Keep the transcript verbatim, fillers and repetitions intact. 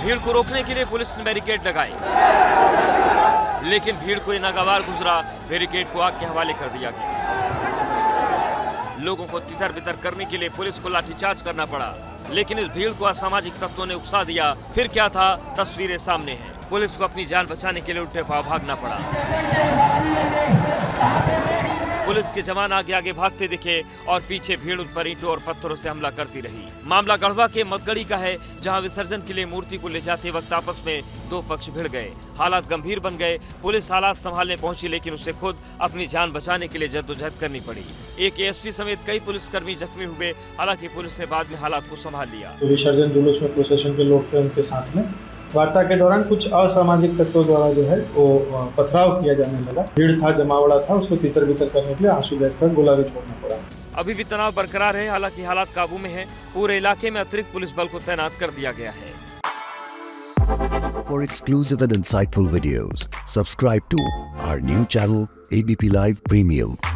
भीड़ को रोकने के लिए पुलिस ने बैरिकेड लगाए, लेकिन भीड़ को नागवार गुजरा, बैरिकेड को आग के हवाले कर दिया गया। लोगों को तितर बितर करने के लिए पुलिस को लाठीचार्ज करना पड़ा, लेकिन इस भीड़ को असामाजिक तत्वों ने उकसा दिया। फिर क्या था, तस्वीरें सामने हैं। पुलिस को अपनी जान बचाने के लिए उल्टे पांव भागना पड़ा। पुलिस के जवान आगे आगे भागते दिखे और पीछे भीड़ उन पर ईंटों और पत्थरों से हमला करती रही। मामला गढ़वा के मदगड़ी का है, जहां विसर्जन के लिए मूर्ति को ले जाते वक्त आपस में दो पक्ष भिड़ गए। हालात गंभीर बन गए। पुलिस हालात संभालने पहुंची, लेकिन उसे खुद अपनी जान बचाने के लिए जद्दोजहद करनी पड़ी। एक एएसपी समेत कई पुलिसकर्मी जख्मी हुए। हालांकि पुलिस ने बाद में हालात को संभाल लिया। विसर्जन जुलूस में प्रोसेशन के लोग थे, उनके साथ में वार्ता के दौरान कुछ असामाजिक तत्वों द्वारा जो है वो पथराव किया जाने लगा। भीड़ था, जमावड़ा था, उसको तितर बितर करने के लिए आंसू गैस का गोला भी छोड़ना पड़ा। अभी भी तनाव बरकरार है, हालांकि हालात काबू में है। पूरे इलाके में अतिरिक्त पुलिस बल को तैनात कर दिया गया है। For exclusive and insightful videos, subscribe to our new channel A B P Live Premium.